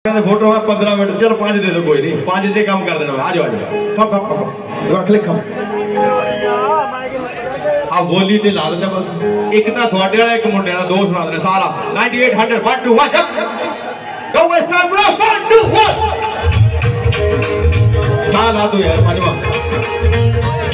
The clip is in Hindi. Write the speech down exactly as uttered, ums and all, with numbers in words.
फोटो है पंद्रह मिनट, चलो पांच दे दो, कोई नहीं पांच से कम कर देना। आ जाओ आ जाओ, कम कम कम रख ले कम। आप बोली ते ला देना बस। एक तो थोड़े वाला एक मुंडे वाला दो सुना देना सारा ninety eight hundred one two one go waste time bro one two one साला तू यार पंजवा।